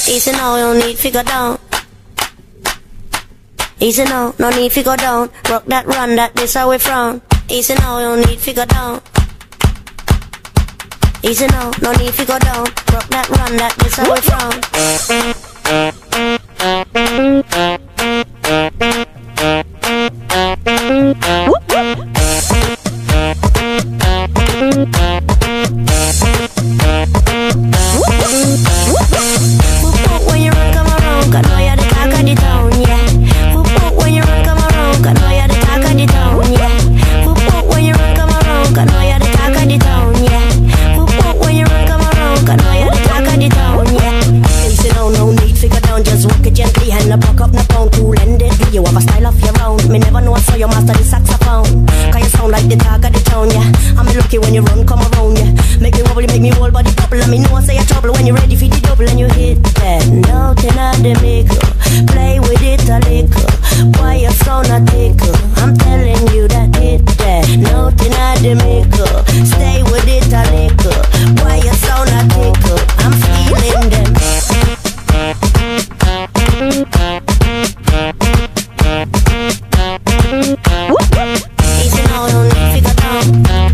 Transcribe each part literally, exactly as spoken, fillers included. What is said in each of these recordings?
Easy now, no need to go down. Easy now, no need to go down. Rock that, run that, this how we frown. Easy now, no need to go down. Easy now, no need to go down. Rock that, run that, this how we frown. When you run, come around, 'cause now you're the talk of the town, yeah. When you run, come around, 'cause now you're the talk of the town, yeah. When you run, come around, 'cause now you're the talk of the town, yeah. When you run, come around, 'cause now you're the talk of the town, yeah. Easy now, no need to go down, just walk it gently, hand the buck up, no pound, cool ended. Do you have a style of your own? Me never know I saw you master the saxophone. 'Cause you sound like the talk of the town, yeah. I'm lucky when you run, come around, yeah. Make me wobble, make me whole body bubble. Let me know I say you're trouble when you're ready for the double and you hit that note in the middle. Play with it a little. Why you sound a tickle? I'm telling you that hit that note in the middle. Stay with it a little. Why you sound a tickle? I'm feeling them. Easy now, don't need to go down.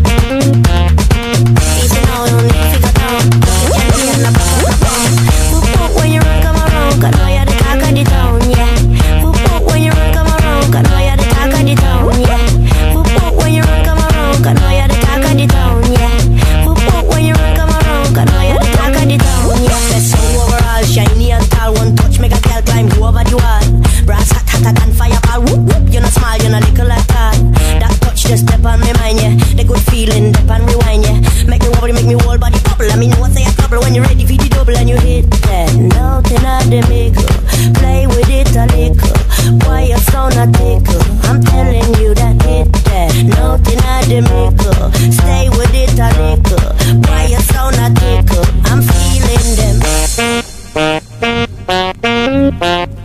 Easy now, don't need to go down. Gently and the back of the phone. When you run, come around, 'cause now you're the talk of the town, yeah. When you run, come around, 'cause now you're the talk of the town, yeah. When you run, come around, 'cause now you're the talk of the town, yeah. When you run, come around, 'cause now you're the talk of the town, yeah. Best song overall, shiny and tall. One touch, make a girl climb, go over the wall. Brass hot, hotter than fireball. Whoop whoop, you know smile, you know little like that. That touch just step on me mind, yeah. The good feeling, step and rewind, yeah. Make me wobble, make me whole body bubble. I mean, what say a trouble when you're ready for the double and you hit that note in the middle. Play with it a little. Why you sound a tickle? I'm telling you that hit that note in the middle. Stay with it a little. Why you sound a tickle? I'm feeling them.